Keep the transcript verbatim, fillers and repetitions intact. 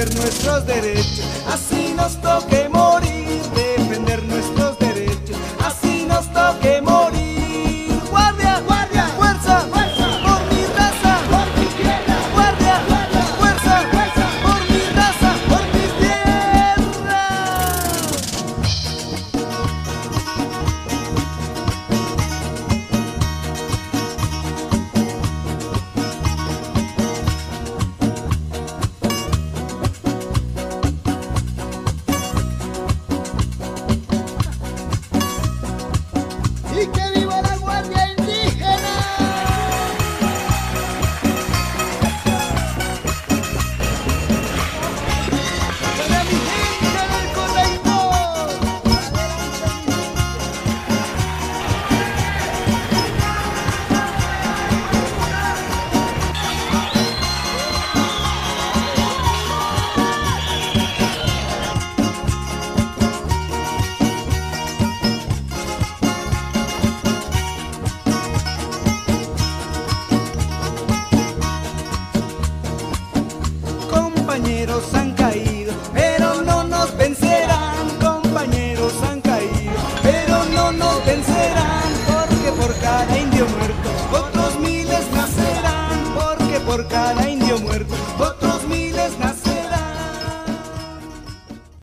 defender nuestros derechos, así nos toque morir, defender nuestros derechos, así nos toque morir. Guardia, guardia, fuerza, fuerza, por mi raza, por mis tierras. Guardia, guardia, fuerza, fuerza, por mi raza, por mis ¡y que viva!